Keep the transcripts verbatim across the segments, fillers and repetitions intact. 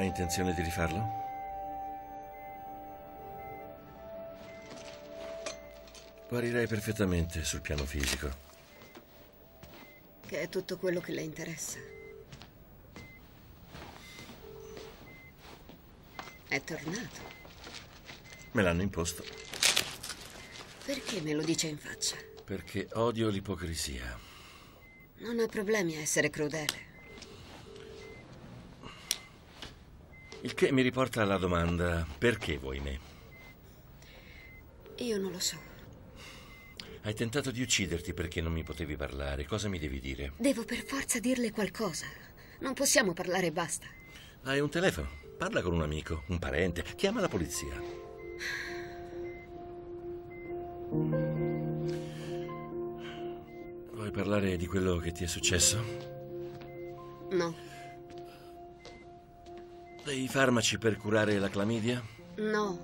Hai intenzione di rifarlo? Guarirei perfettamente sul piano fisico. Che è tutto quello che le interessa. È tornato. Me l'hanno imposto. Perché me lo dice in faccia? Perché odio l'ipocrisia. Non ha problemi a essere crudele. Il che mi riporta alla domanda: perché vuoi me? Io non lo so. Hai tentato di ucciderti perché non mi potevi parlare. Cosa mi devi dire? Devo per forza dirle qualcosa. Non possiamo parlare e basta. Hai un telefono? Parla con un amico, un parente. Chiama la polizia. Vuoi parlare di quello che ti è successo? No. Dei farmaci per curare la clamidia? No.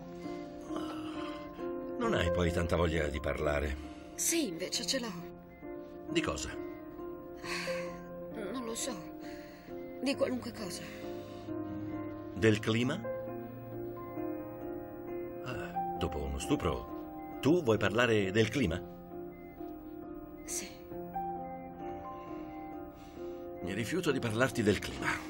Non hai poi tanta voglia di parlare. Sì, invece ce l'ho. Di cosa? Non lo so. Di qualunque cosa. Del clima? Ah, dopo uno stupro, tu vuoi parlare del clima? Sì. Mi rifiuto di parlarti del clima.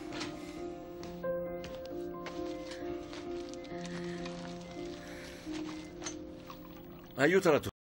Aiutala tu.